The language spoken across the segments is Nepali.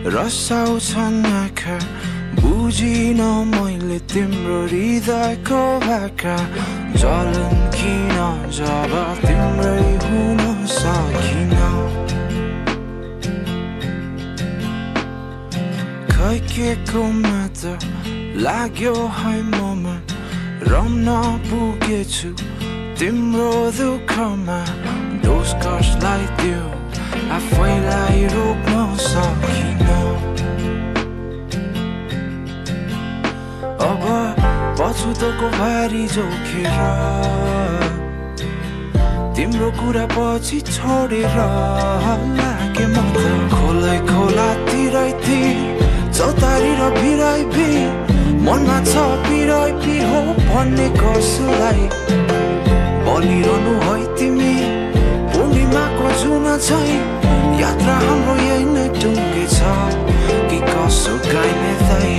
रसाउँछन् आँखा बुझिन मैले तिम्रो हृदयको भाका जलन किन जब तिम्रै हुन सकिन खै के को मात्र लाग्यो है ममा रम्न पुगेछु तिम्रो दुःखमा दोष कसलाई दियो आफैलाई रोक्न सकिन अब पछुतोको भारी जोखेर तिम्रो कुरा पछि छोडेर लागे म त खोलै खोला तिरै तिर चौतारी र भिराइ भिर मनमा छ पिराइ पिर हो भन्ने कसलाई बलिरहनु है तिमी पूर्णिमाको जुन छै यात्रा हाम्रो यही नै टुङ्गे छ कि कसो गाइने दाइ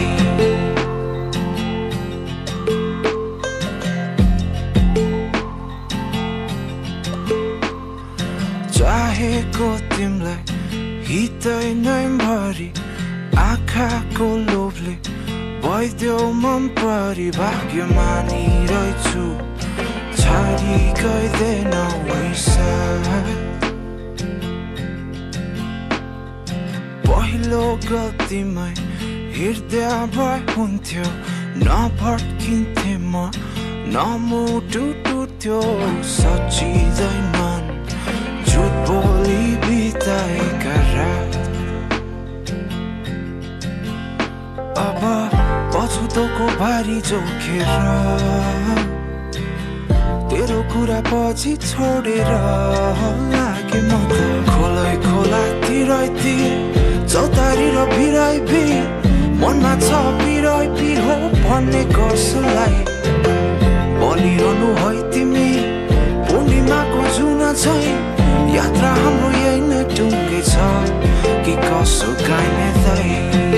चाहेको तिमीलाई हितै नै भरि आँखाको लोभले भइदेऊ मन परि भाग्यमानी रहेछु छाडी गइदेनौ पहिलो गल्तीमै हृदय भए हुन्थ्यो नभट्किन्थे म नमुटु टुट्थ्यो सचिँदैनन् झुट बोली बिताएका रात अब पछुतोको भारी जोखेर तेरो कुरा पछि छोडेर लागे म त खोलै खोला तिरै तिर चौतारी र भिराइ भिर मनमा छ पिराइ पिर हो भन्ने कसलाई बलिरहनु है तिमी पूर्णिमाको जुन छै यात्रा हाम्रो यही नै टुङ्गे छ कि कसो गाइने दाइ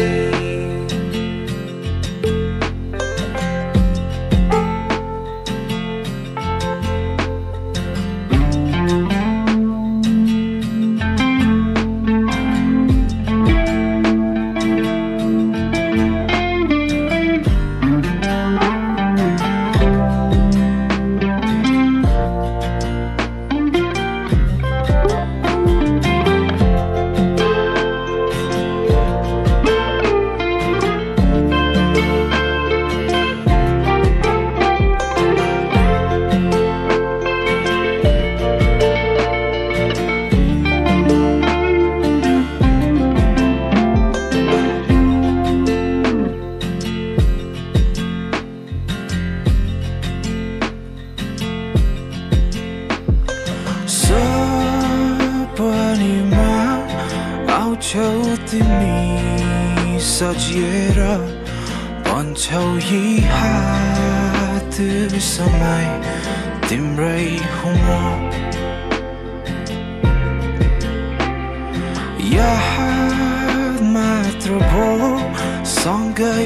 तिमी सजिएर भन्छौ यी हात समय तिम्रै हुम यहाँ मात्र भो सँगै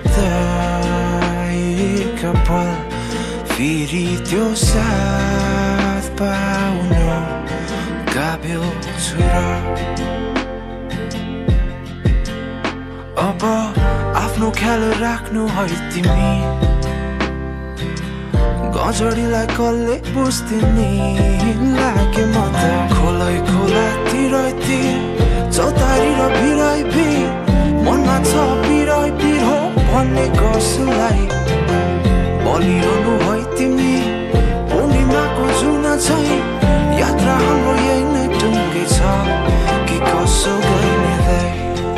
बिताएका पल फेरि त्यो साथ पाउन काबिल छु र अब आफ्नो ख्याल राख्नु है तिमी गजडीलाई कसले बुझ्दिने लागे म त खोलै खोला तिरै तिर चौतारी र भिराइ भिर मनमा छ पिराइ पिर हो भन्ने कसलाई बलिरहनु है तिमी पूर्णिमाको जुन छै यात्रा हाम्रो यही नै टुङ्गे छ कि कसो गइने दाइ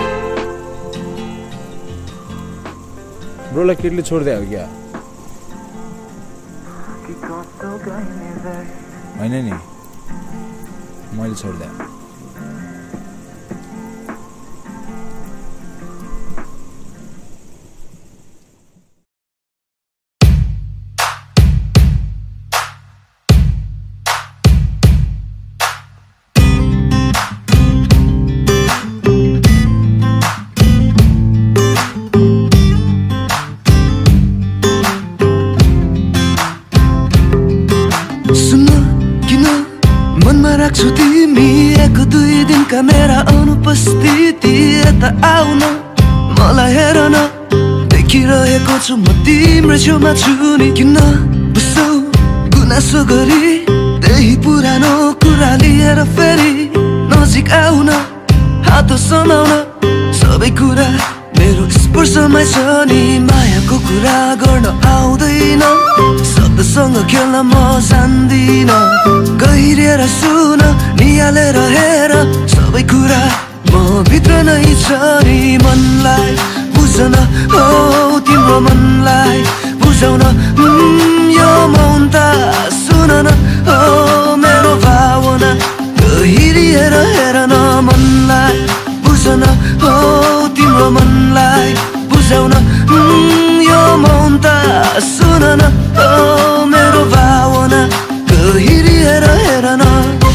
ब्रोलाई केटले छोड्दै हो क्या होइन नि मैले छोड्दै छु तिमी एक दुई दिनका मेरा अनुपस्थिति यता आउन मलाई हेर न देखिरहेको छु म तिम्रो छेउमा छु नि किन बुझ्छौ गुनासो गरी त्यही पुरानो कुरा लिएर फेरि नजिक आउन हात समाउन सबै कुरा मेरो स्पर्शमै छ नि मायाको कुरा गर्न आउँदैन शब्दसँग खेल्न म जान्दिन गहिरेर सुन निहालेर हेर सबै कुरा म भित्र नै छ नि मनलाई बुझ्न हो तिम्रो मनलाई बुझाउन यो मौन त सुन न हो मेरो भावना गहिरिएर हेर न मनलाई बुझ्न हो तिम्रो मनलाई बुझाउन यो मौन त सुन न हो मेरो भावना गहिरिएर हेर न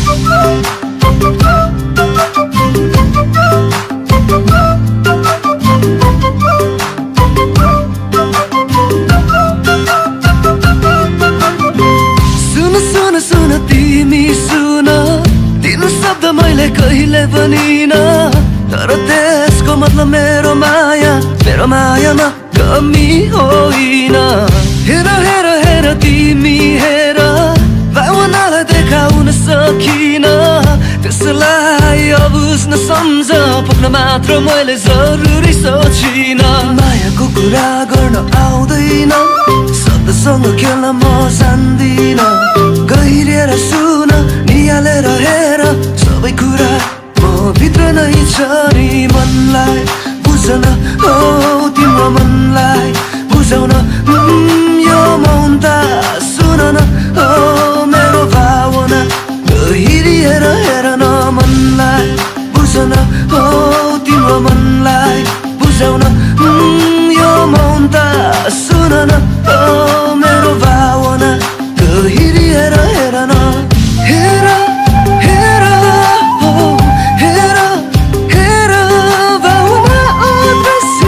तिमी सुन तिम्रो शब्द मैले कहिले भनिन तर त्यसको मतलब मेरो मायामा कमी होइन हेर हेर हेर तिमी हेर भावनालाई देखाउन सकिन त्यसलाई बुझ्न सम्झ पुग्न मात्र मैले जरुरी सोचिन मायाको कुरा गर्न आउँदैन शब्दसँग खेल्न म जान्दिन गहिरेर सुन निहालेर हेर सबै कुरा म भित्र नै छ नि मनलाई बुझ्न हो तिम्रो मनलाई बुझाउन यो मौन त सुन न हो मेरो भावना गहिरिएर हेर न मनलाई बुझ्न हो तिम्रो मनलाई बुझाउन यो मौन त सुन न हो मेरो भावना गहिरिएर हेर न हेर हेर हो हेर हेर भावना अदृश्य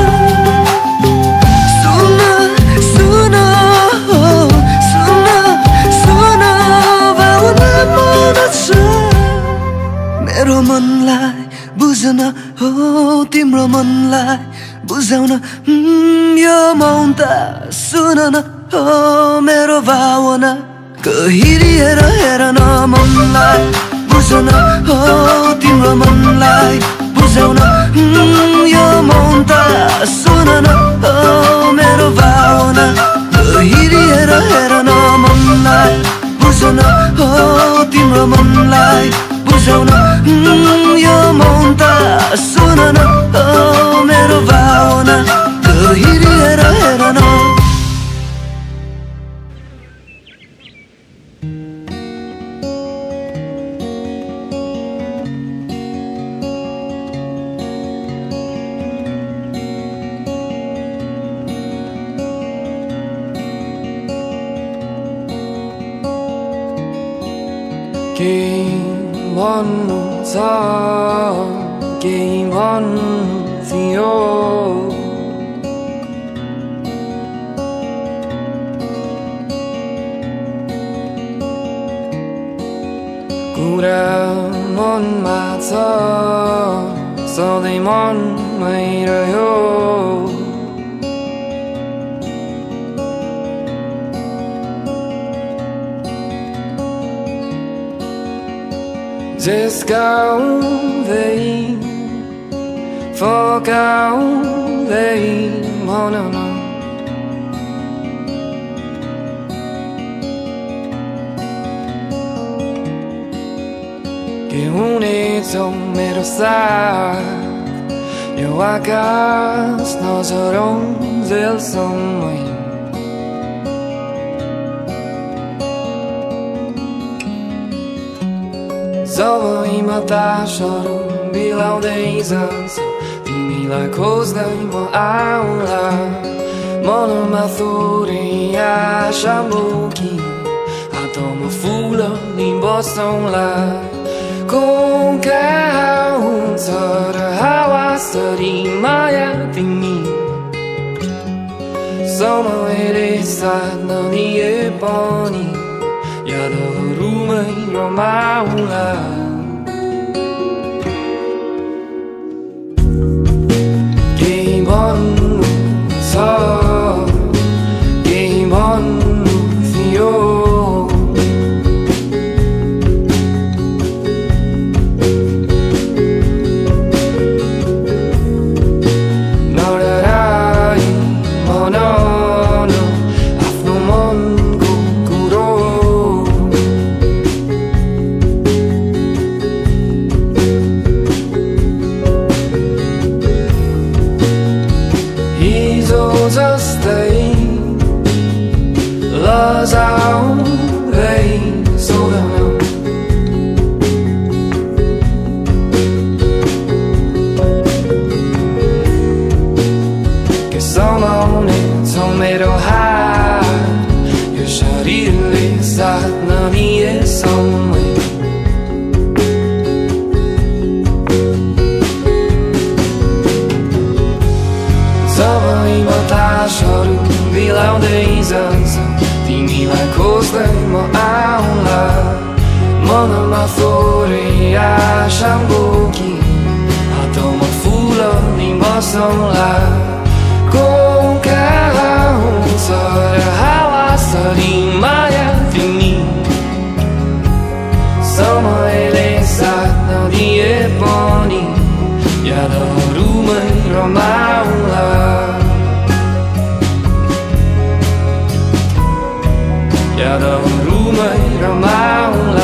सुन सुन हो सुन सुन भावना मन छ मेरो मनलाई बुझ्न हो तिम्रो मनलाई बुझाउन यो मौन त सुन न हो मेरो भावना गहिरिएर हेर न मनलाई बुझ्न हो तिम्रो मनलाई बुझाउन यो मौन त सुन न हो मेरो भावना गहिरिएर हेर न मनलाई बुझ्न हो तिम्रो मनलाई बुझाउन यो मौन त सुन न हो मेरो भावना गहिरिएर हेर न केही भन्थ्यो कुरा मनमा छ सधैँ मनमै रह्यो Zyskałwej, fokałwej monona Que uneco मेरो साथ यो आकाश नझराउन्जेलसम्मै सबैमा तासहरू बिलाउँदै जान्छ तिमीलाई खोज्दै म आउँला मनमा थोरै आशा बोकी हातमा फुलनी बसौँला को कहाँ हुन्छ र हावासरी माया तिमी समयले साथ नदिए पनि यादहरूमा रुमै रमाउला केही भन्नु छ केही भन्नु थियो बिलाउँदै जान्छ तिमीलाई खोज्दै म आउँला मनमा थोरै आशा बोकी हातमा फुल नि बसौँला को कहाँ हुन्छ र हावासरी माया तिमी समयले साथ नदिए पनि यादहरूमै रमाउला यादहरूमै रमाउला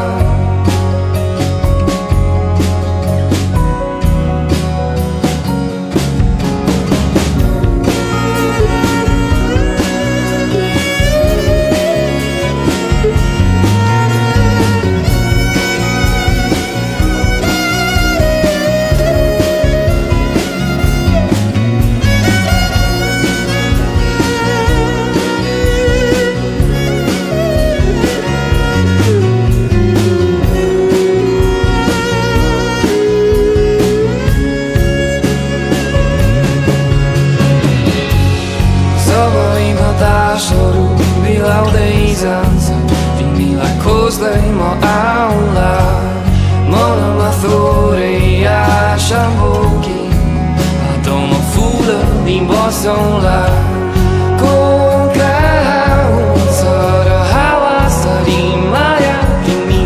तिमीलाई खोज्दै म आउँला मनमा थोरै आशा बोकी हातमा फुल नि बसौँला को कहाँ हुन्छ र हावासरी माया तिमी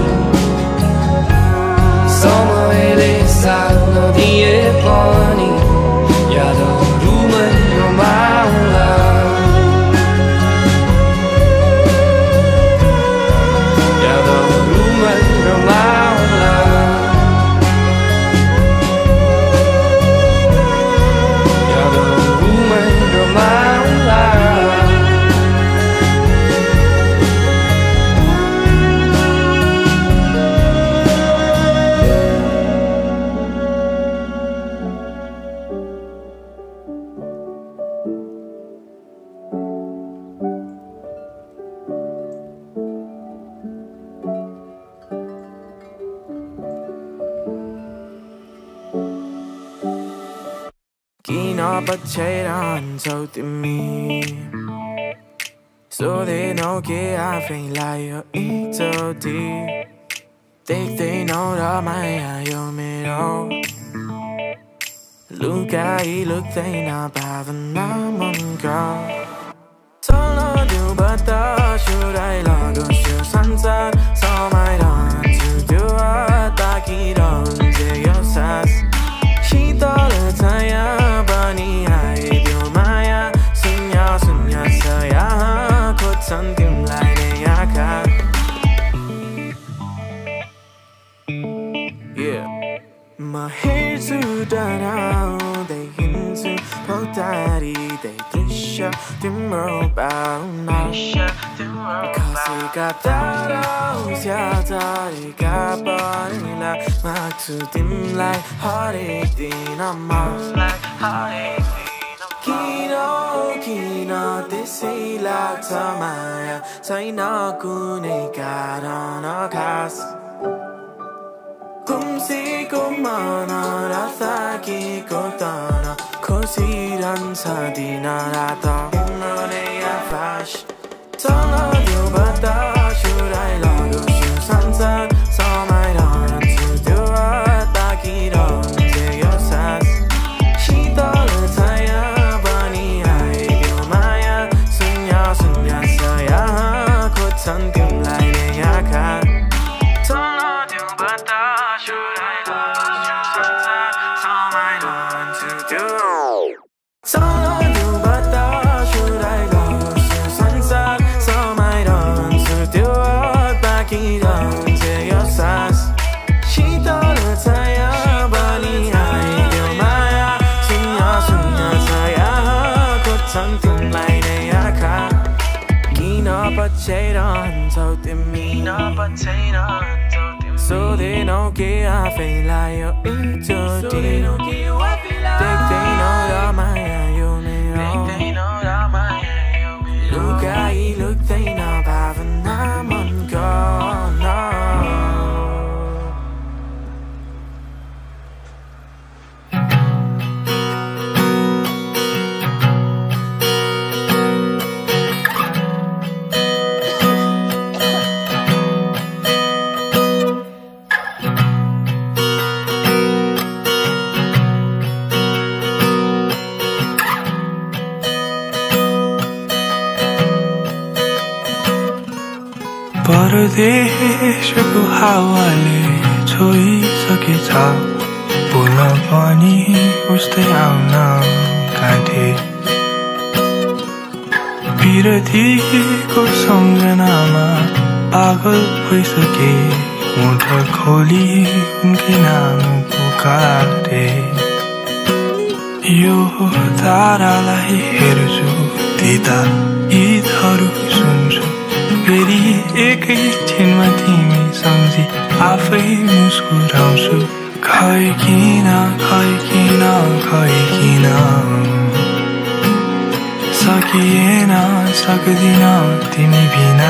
समयले साथ नदिए पनि यादहरूमै रमाउला किन पछ्याइरहन्छौ तिमी सोधेनौ के आफैलाई यो एकचोटि देख्दैनौ र माया यो मेरो लुकाइ लुक्दैन भावना मनका चल्न देऊ बतासुराइ लगोस् यो संसार समाइरहन्छु त्यो ताकिरहन्छ यो सास शीतल छाया बनी आइदियो माया शून्य शून्य छ यहाँ खोज्छन् तिमीलाई नै आँखा म हेर्छु डराउँदै हिँड्छु भौतारिँदै दृश्य तिम्रो पाउना खसेका तारा झरेका परिला माग्छु तिमीलाई हरेक दिनमा किन त्यसै लाग्छ माया छैन कुनै कारण खास गुम्सेको मन र थाकेको तन खोसिरहन्छ दिन रात तिम्रो नै आकाश चल देऊ बतासुराइ लगोस् यो सुन्यास यहाँ खोज्छन् तिमीलाई नै आँखा चलाउँथ्यौ बतास सोधेनौ के आफैलाई यो एकचोटि देख्दैनौ र माया यो मेरो लुकाइ लुक्दैन भावना मनको परदेशको हावाले छोइसकेछ बोल्न पनि उस्तै आउन काँथे विरतीको सम्झनामा पागल भइसके मुठ खोली उनकै नाम पुकारे यो तारालाई हेर्छु त्यता गीतहरू सुन्छु फेरि एकै छिनमा तिमी सम्झी आफै मुस्कुराउँछु खै किन सकिएन सक्दिन तिमी बिना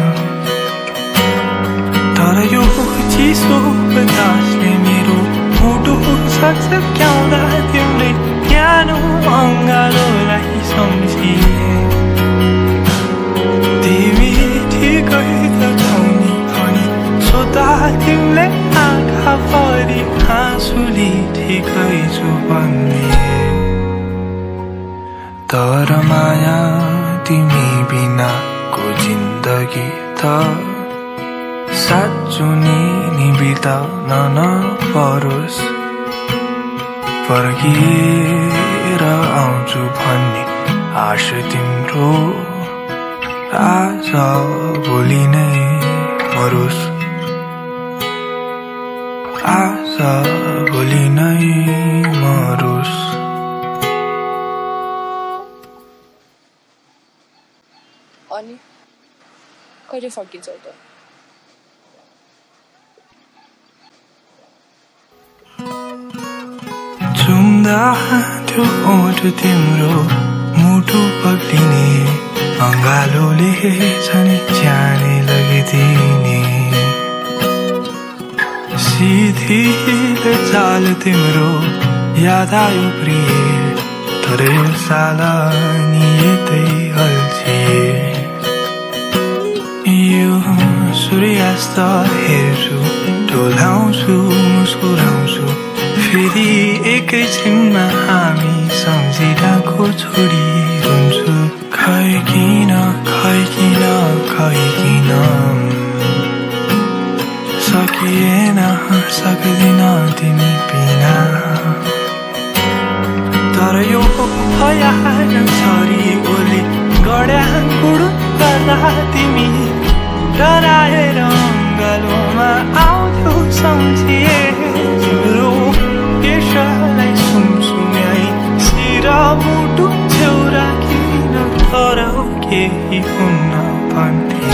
तर यो चिसो बतासले मेरो मुटु सक्याउँदा तिमीले न्यानो अङ्गालोलाई सम्झिए तिमी ठिकै त छौ नि भनी सोधा तिमीले आँखा भरि हाँसुली ठिकै छु भन्ने तर माया तिमी बिनाको जिन्दगी त साँचो नि बिताउन नपरोस् फर्किएर आउँछु भन्ने आश तिम्रो आज भोलि नै मरोस् आज भोलि नै मरोस् अनि कहिले फर्किन्छौ त चुम्दा त्यो ओठ तिम्रो मुटु पग्लिने अङ्गालोले छन् जाने लगिदिने सिधिलो चाल तिम्रो याद आयो प्रिय तर यो साला नियतै अल्छिए यो सूर्यास्त हेर्छु डोलाउँछु मुस्कुराउँछु फेरि एकैछिनमा हामी सम्झिरहेको छोडी रुन्छु खै किन सकिएन सक्दिन तिमी बिना तर यो भयानक छरी ओली गड्या गुडु गर्दा तिमी डराएर अङ्गालोमा आउँथ्यौ सम्झिए तिम्रो केशलाई सुमसुम्याई शिर मुटु छेउ राखिन तर केही हुन्न भन्थे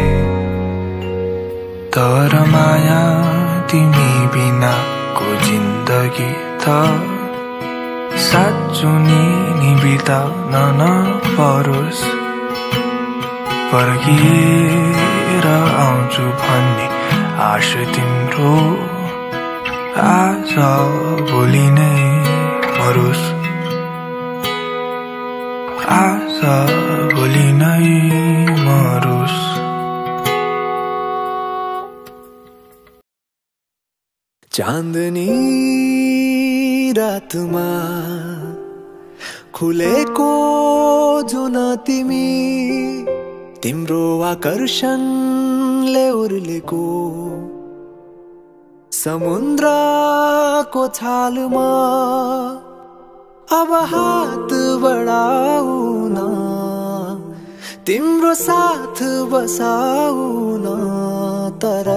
तर माया तिमी बिनाको जिन्दगी त साँचो नि बिताउन नपरोस् फर्किएर आउँछु भन्ने आश तिम्रो आज भोलि नै मरोस् आज भोलि नै मरोस् चाँदनी रातमा खुलेको जुन तिमी तिम्रो आकर्षणले उर्लेको समुद्रको छालमा अब हात बढाउन तिम्रो साथ बसाउन तर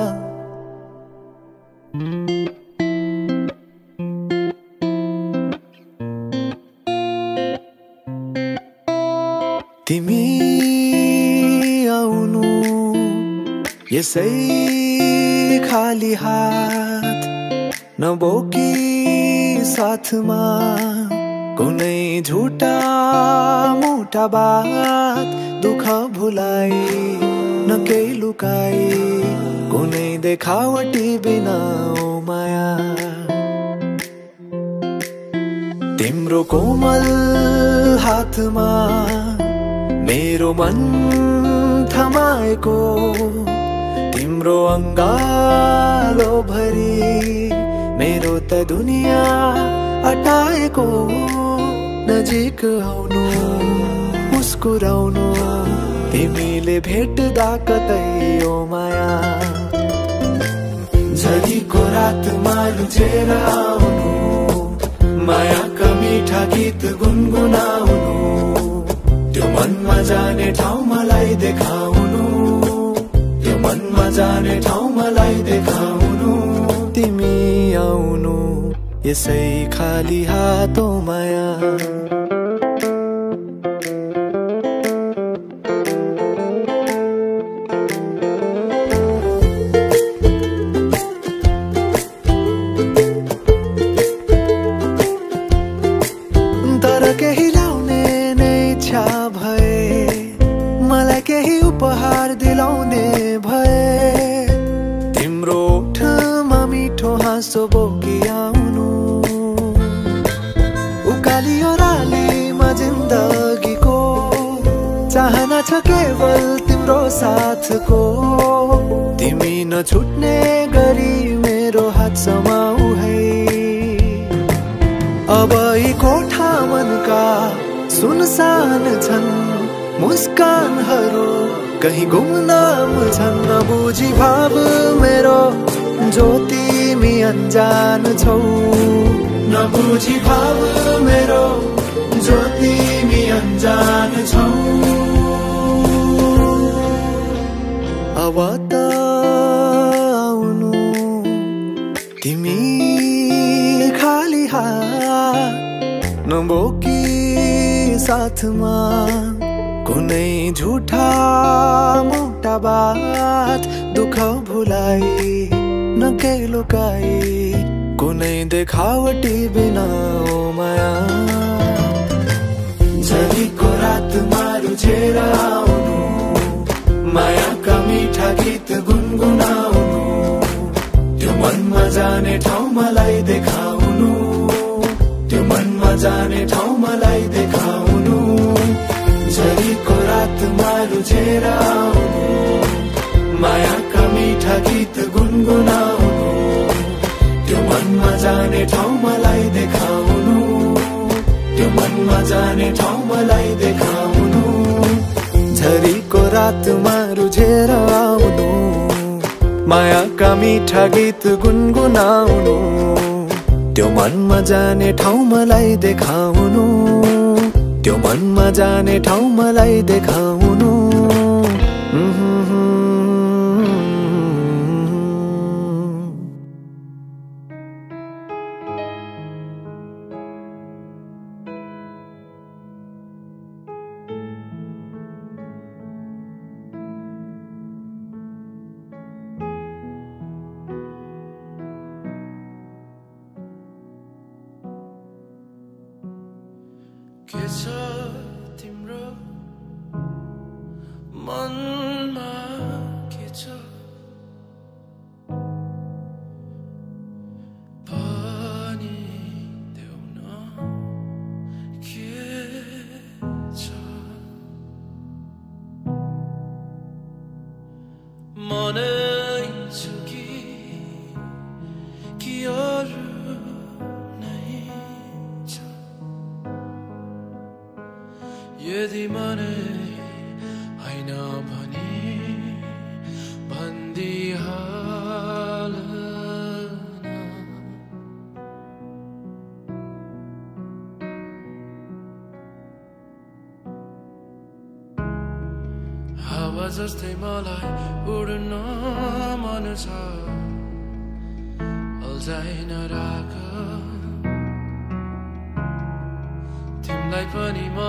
तिमी आउनु यसै खाली हात नबोकी साथमा कुनै झुटा मोटा बात दुःख भुलाई न केही लुकाई कुनै देखावटी बिना ओ माया तिम्रो कोमल हातमा मेरो मन थमाएको तिम्रो अङ्गालो भरि मेरो त दुनिया अटाएको नजिक आउनु मुस्कुराउनु तिमीले भेट्दा कतै ओ माया झरीको रातमा लुझेर आउनु मायाका मिठा गीत गुनगुनाउनु त्यो मनमा जाने ठाउँ मलाई देखाउनु त्यो मनमा जाने ठाउँ मलाई देखाउनु तिमी आउनु यसै खाली हातो माया तर केही ल्याउने नै इच्छा भए मलाई केही उपहार दिलाउने भए तिम्रो ओठमा मिठो हाँसो बोकी आउनु उकाली ओह्रालीमा जिन्दगीको चाहना छ केवल तिम्रो साथको तिमी नछुट्ने गरी मेरो हात समाऊ है अब यी कोठा मनका सुनसान छन् मुस्कानहरू कहीं गुमनाम छन् नबुझी भाव मेरो जो तिमी अनजान छौ नबुझी भाव मेरो जो तिमी अनजान छौ अब त आउनु तिमी खाली हात नबोकी साथमा कुनै झुठा मोटा बात दुःख भुलाई न केही लुकाई कुनै देखावटी बिना ओ माया झरीको रातमा रुझेर आउनु मायाका मिठा गीत गुनगुनाउनु त्यो मनमा जाने ठाउँ मलाई देखाउनु त्यो मनमा जाने ठाउँ मलाई देखाउनु झरीको रातमा रुझेर आउनु मायाका मिठा गीत गुनगुनाउनु त्यो मनमा जाने ठाउँ मलाई देखाउनु त्यो मनमा जाने ठाउँ मलाई देखाउनु झरीको रातमा रुझेर आउनु मायाका मिठा गीत गुनगुनाउनु त्यो मनमा जाने ठाउँ मलाई देखाउनु त्यो मनमा जाने ठाउँ मलाई देखाउनु के छ तिम्रो मनमा के छ भनिदेऊ न के छ मनै छु कि अरू यदि मनै होइन नभने भन्दिहाल हावा जस्तै मलाई उड्न मन छ अल्झाइ नराख तिमीलाई पनि म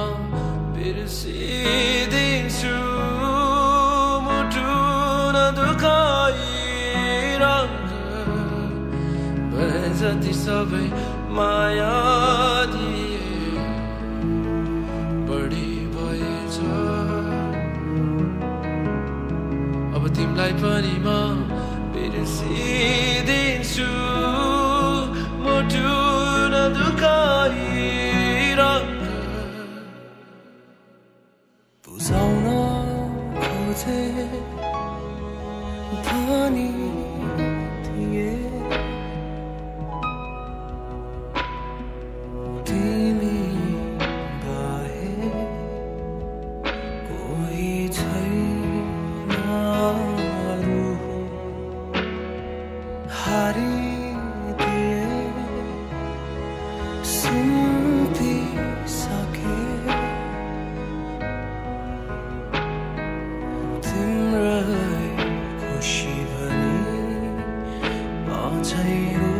बिर्सिदिन्छु मुटु नदुखाइराख भए जति सबै माया दिए बढी भएछ अब तिमीलाई पनि म बिर्सिदिन्छु मुटु नदुखाइराख बुझाउन खोजे धनी थिए तिमी बाहेक कोही छैन अरू हारिदिए सुम्पिसके तिम्रै खुसी भनी अझै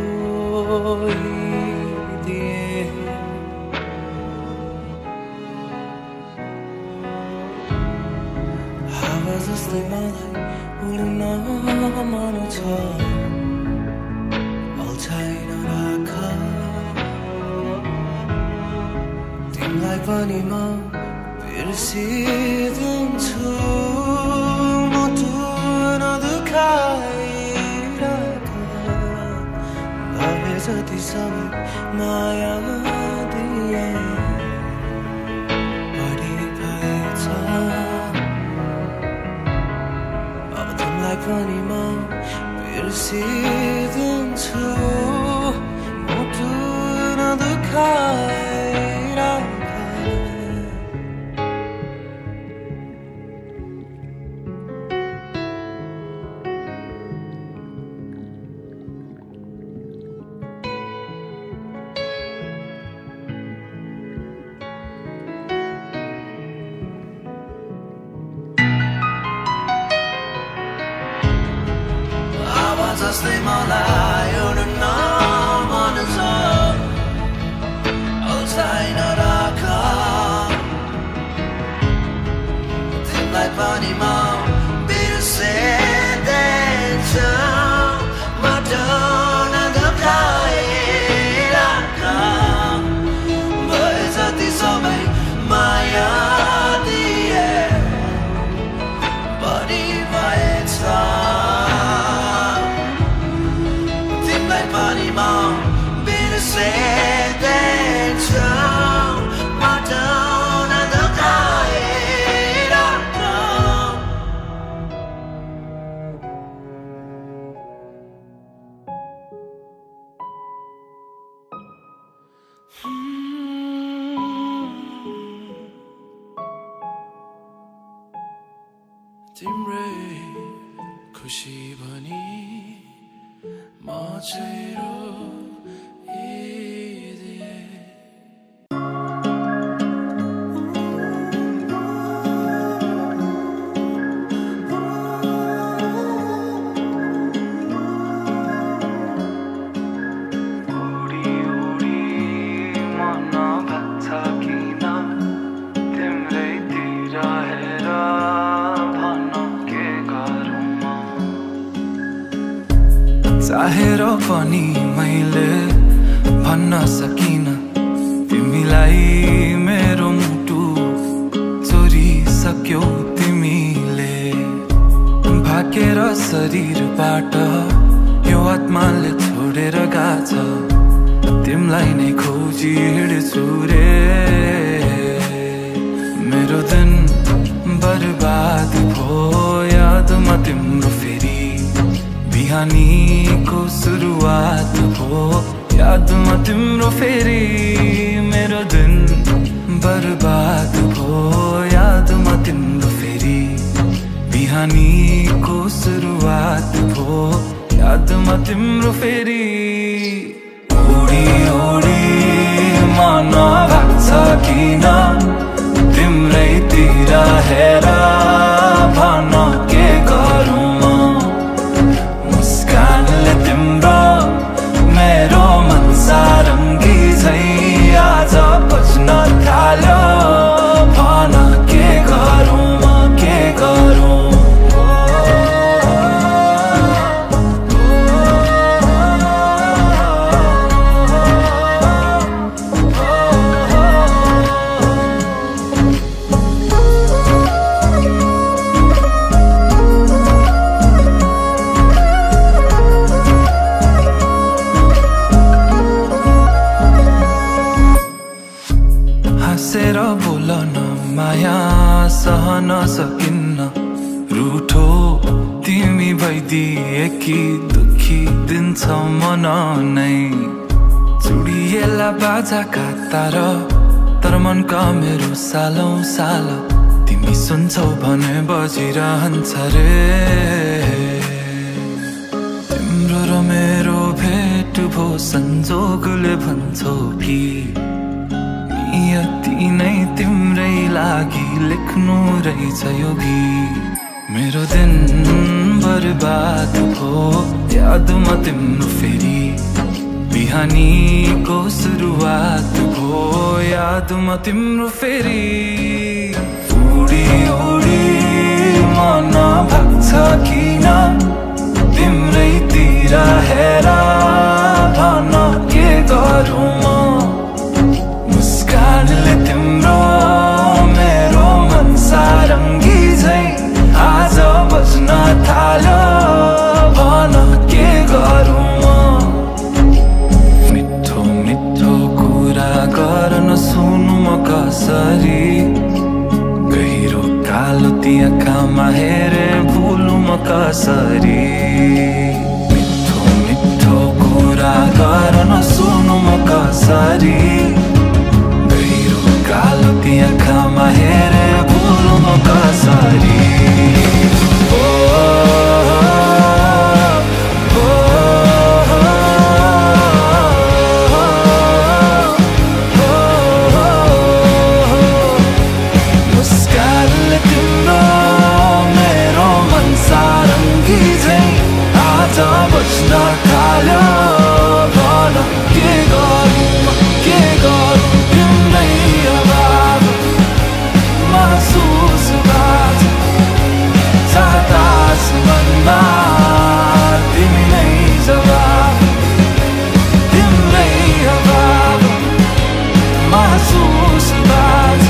रोइदिए हावा जस्तै मलाई उड्न मन छ अल्झाइ नराख तिमीलाई पनि म बिर्सिदिन्छु मुटु नदुखाइराख भए जति सबै माया दिए बढी भएछ अब तिमीलाई पनि म बिर्सिदिन्छु मुटु नदुखाइराख जस्तै मलाई उड्न मन छ अल्झाइ नराख तिमीलाई पनि म बिर्सिदिन्छु मुटु नदुखाइराख भए जति सबै माया दिए बढी भएछ पनि म बिर्सिदिन्छु मुटु नदुखाइराख तिम्रै खुसी भनी म चाहिँ रोइदिए उडी उडी मन भाग्छ किन तिम्रैतिर हेर भन के गरौँ चाहेर पनि मैले भन्न सकिन तिमीलाई मेरो मुटु चोरिसक्यौ तिमीले भागेर शरीरबाट यो आत्माले छोडेर गएछ तिमीलाई नै खोजी हिँड्छु रे मेरो दिन बर्बाद भयो यादमा तिम्रो फेरि बिहानीको सुरुवात भयो यादमा तिम्रो फेरि मेरो दिन बर्बाद भयो यादमा तिम्रो फेरि बिहानीको सुरुवात भो यादमा तिम्रो फेरि उडी उडी मन भाग्छ किन तिम्रैतिर हेर भन के गरौँ मुस्कानले तिम्रो मेरो मन सारङ्गी झै आज बज्न थाल्यो भन के गरौँ के गरौँ हाँसेर बोलन माया सहन सकिन्न रूठो तिमी भइदिए कि दुखी दिन्छ मन नै चुडिएला बाजाका तार तर मनका मेरो सालौं साल तिमी सुन्छौ भने बजिरहन्छ रे तिम्रो र मेरो भेट भो संजोगले भन्छौ कि यति नै तिम्रै लागि लेख्नु रहेछ यो गीत मेरो दिन बर्बाद भो यादमा तिम्रो फेरि बिहानीको सुरुवात भो यादमा तिम्रो फेरि उडी उडी मन भाग्छ किन तिम्रैतिर हेर भन के गरौँ मुस्कानले तिम्रो मेरो मन सारङ्गी झै आज बज्न थाल्यो भन के गरौँ मिठो मिठो कुरा गर्न सुनु म कसरी गहिरो कालो ती आँखामा हेरे भुलु म कसरी मिठो मिठो कुरा गर्न सुनु म कसरी कालो ती आँखामा हेरे भुलु म कसरी मुस्कानले तिम्रो मेरो मन सारङ्गी झै आज बज्न थाल्यो भन के गरौँ के गरौँ तिम्रै महसुस बात सातास मनमा तिमी नै जवाब तिम्रै अभाव महसुस बात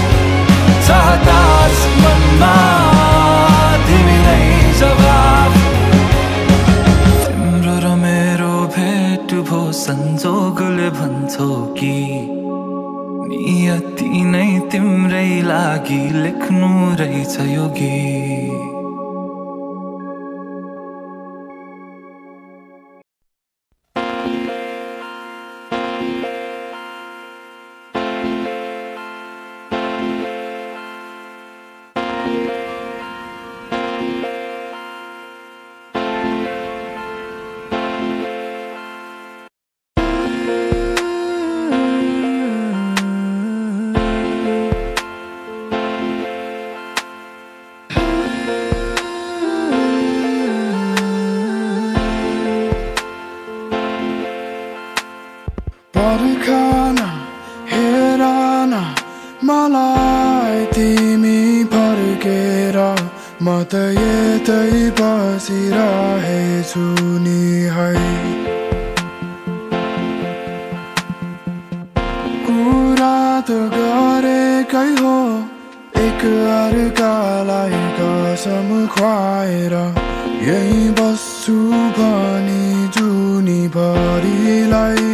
सातास मनमा तिमी नै जवाब तिम्रो र मेरो भेट भो संजोगले भन्छौ कि यति नै तिम्रै लागि लेख्नु रहेछ यो गीत पर्खना हेरन मलाई तिमी फर्केर म त यतै बसिरहेछु नि है कुरा त गरेकै हो एक अर्कालाई कसम खुवाएर यही बस्छु भनी जुनी भरिलाई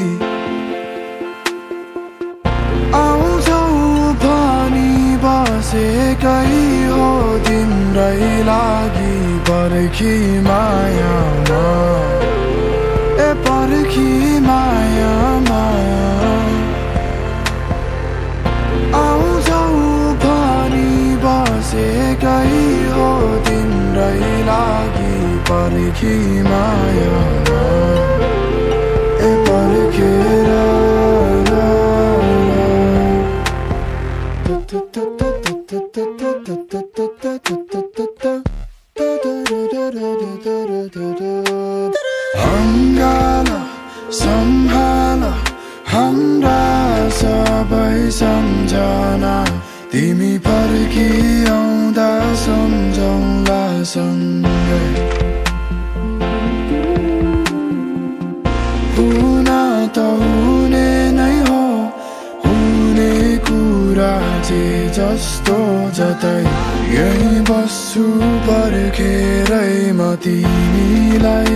आउँछौ भनी बसेकै हो तिम्रै लागि पर्खी मायामा ए पर्खी मायामा आउँछौ भनी बसेकै हो पर्खी मायामा ए पर्खेर अङ्गाला सम्हाल हाम्रा सबै सम्झना तिमी फर्की आउँदा सम्झौला सँगै हुन त हुने नै हो हुने कुरा जे जस्तो जतै यही बस्छु पर्खेरै म तिमीलाई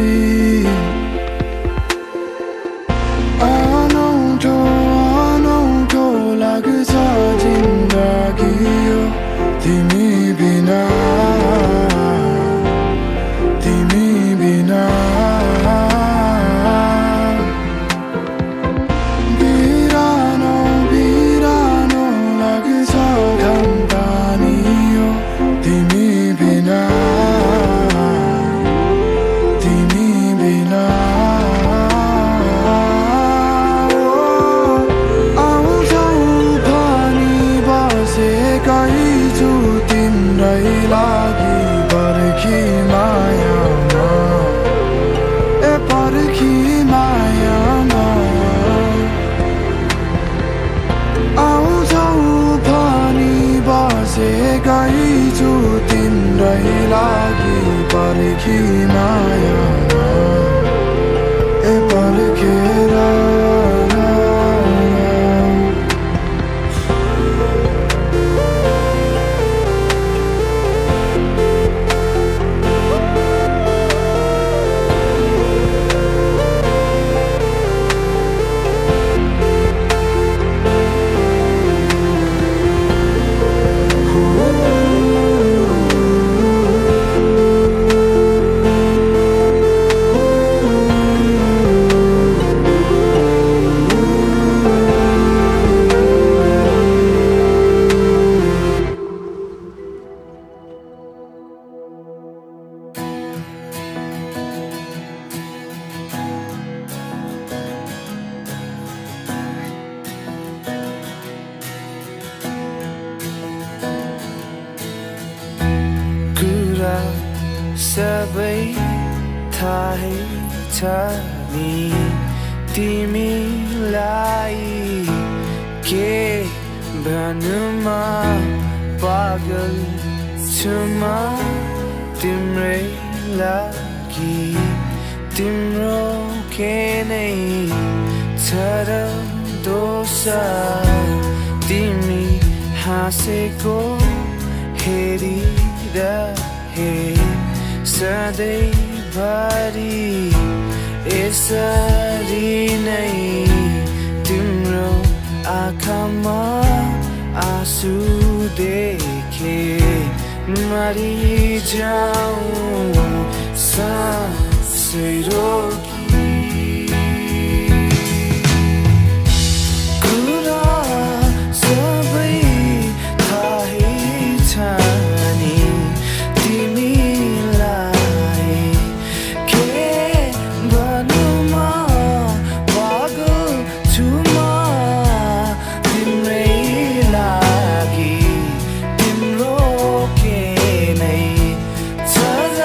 अनौठो अनौठो लाग्छ जिन्दगी यो तिमी बिना तिमी बिना बिरानो बिरानो लाग्छ घाम पानी यो तिमी बिना तिमी बिना छु तिम्रै लागि पर्खी मायामा ए पर्खी मायामा आउँछौ भनी बसेकै छु तिम्रै लागि पर्खी मायामा ए पर्खेर सबै थाहै छ नि तिमीलाई के भन्नुमा पागल छु म तिम्रै लागि तिम्रो के नै छ र दोष तिमी हाँसेको हेरिरहे सधैँभरि यसरी नै तिम्रो आँखामा आँसु देखे मरिजाऊँ सासै रोकी कुरा सबै थाहै छ नि Turn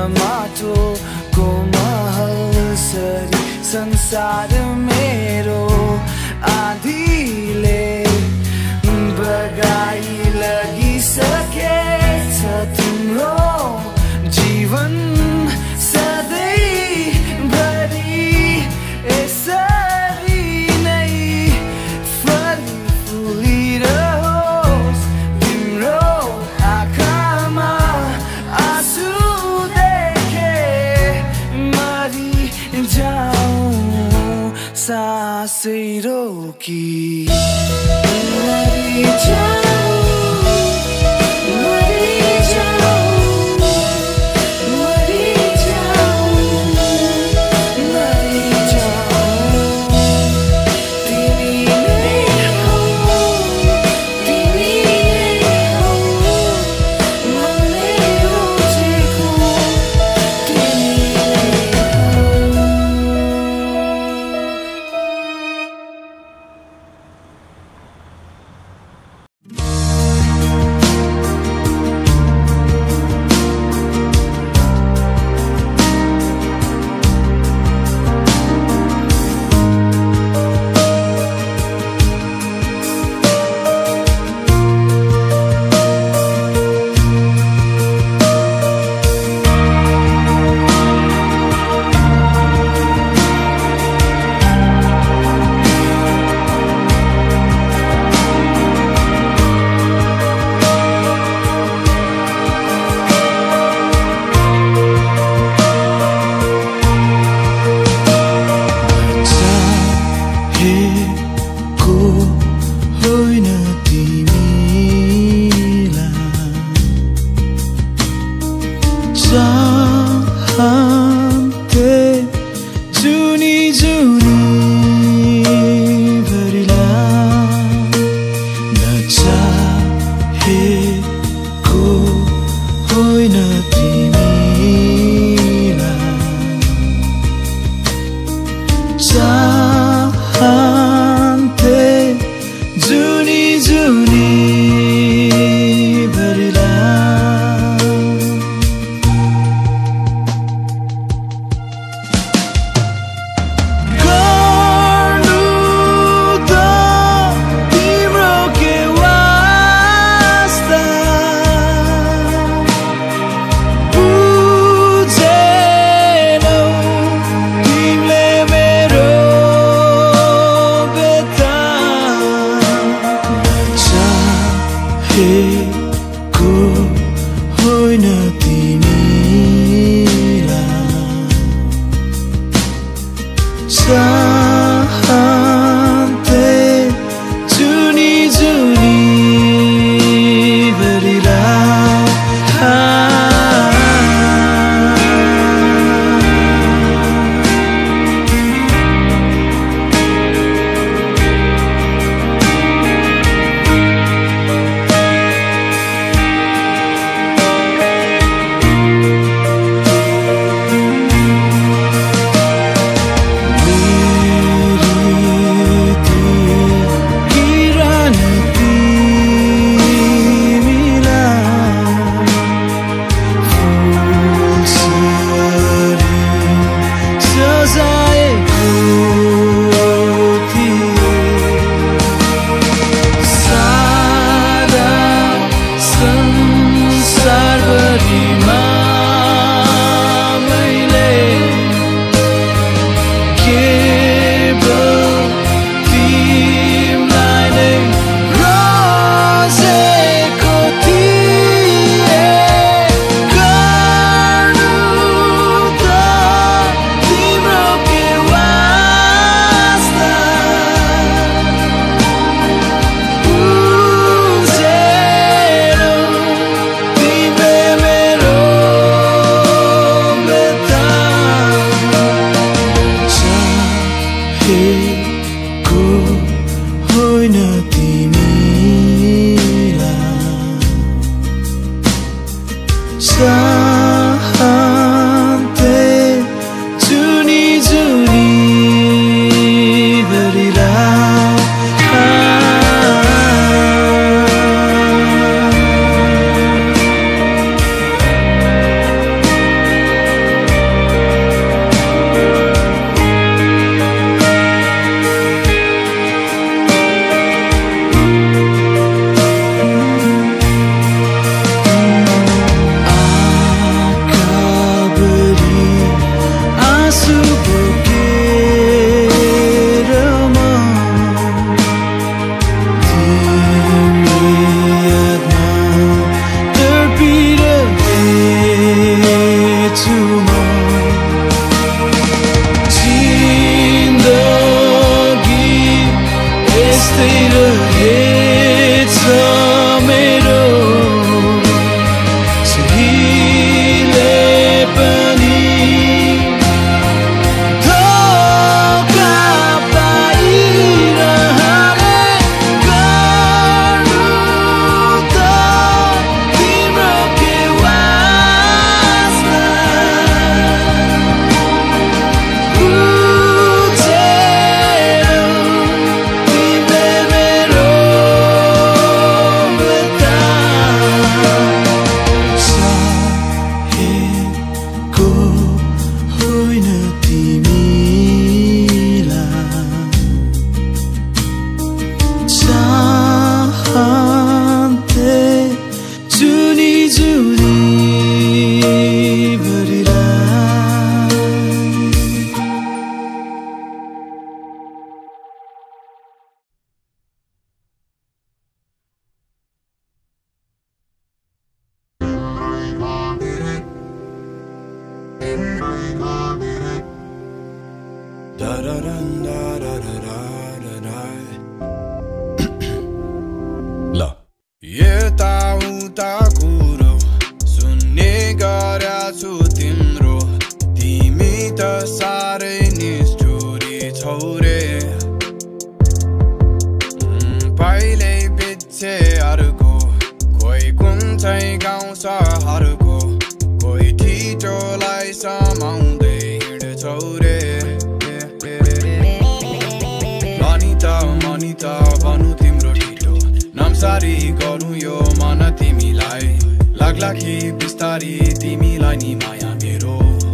माटोको महल सरी संसार मेरो आँधीले बगाई लगिसकेछ तिम्रो जीवन सधैँभरि यसरी नै फली फुलिरहोस् तिम्रो आँखामा आँसु देखे मरिजाऊ सासै रोकी मरिजाऊ जस्तै रहेछ मेरो सहीले पनि धोका पाइरहने गर्नु त तिम्रो के वास्ता ल यताउता कुरो सुन्ने गरेछु तिम्रो तिमी त साह्रै निष्ठुरी छौ रे पहिले पछि अर्को कोही कुन चाहिँ गाउँ सहरको कोही ठिटोलाई समाउँदै हिँड्छौ रे मनी त बनु तिम्रो ठिटो नमसारी गर्नु यो मन तिमीलाई लाग्ला कि बिस्तारी तिमीलाई नि माया मेरो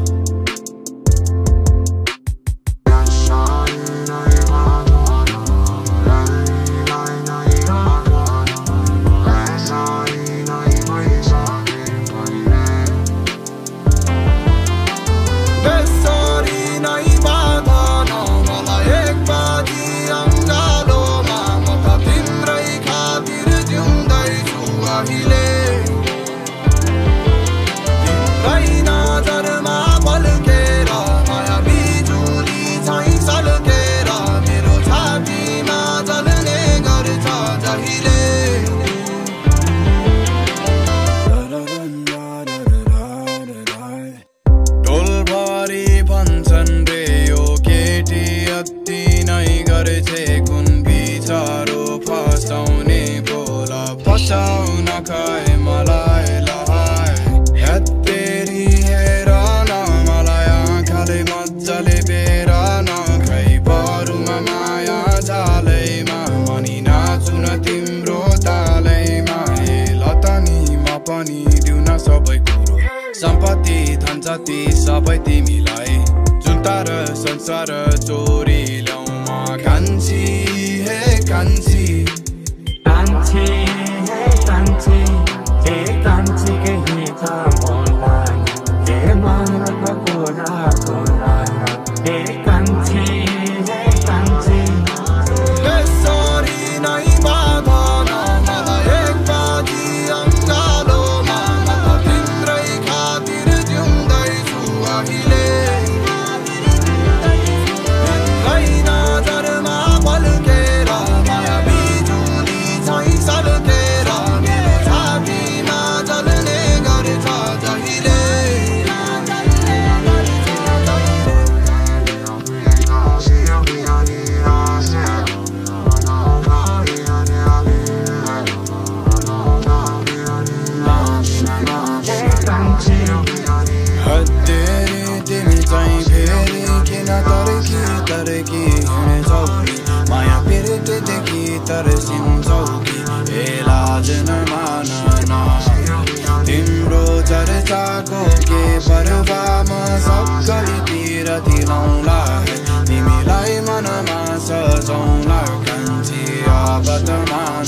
सम्पत्ति धन जाति सबै तिमीलाई जुन्ता र संसार चोरी ल्याउ म कान्छी हे कान्छी कान्छी हे कान्छी हे कान्छी के हित मलाई हे मनका कुरा कुरा हे कान्छी हे कान्छी हे सरी नै बाधन मलाई एक बाजी अङ्गालोमा म त तिम्रै खातिर जिउँदैछु अहिले नजरमा पल्केर माया बिजुली झैँ सल्केर मेरो छातीमा जल्ने गर्छ जहिले तिमी चाहिँ फेरि किन तरकी हिँड्छौ कि माया पिरितदेखि तर्सिन्छौ कि ए लाज नमान तिम्रो चर्चाको के पर्वाम सक्कलीतिर दिलाउँला तिमीलाई मनमा सजाउँला कान्छी अब त मान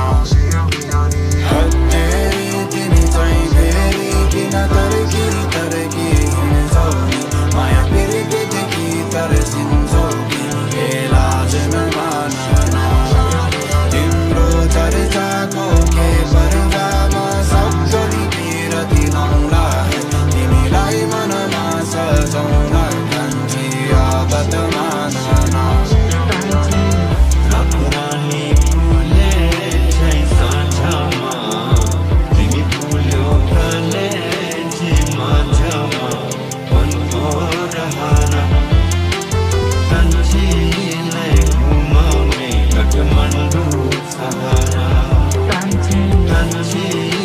तिमी चाहिँ फेरि किन तरकी हिँड्छौ कि माया पिरितदेखि तर्सिन्छौ कि ए लाज नमान तिम्रो चर्चाको के पर्वामा सक्कलीतिर दिलाउँला तिमीलाई मन सहारा कान्छीलाई घुमाउने काठमाडौँ सहारा कान्छी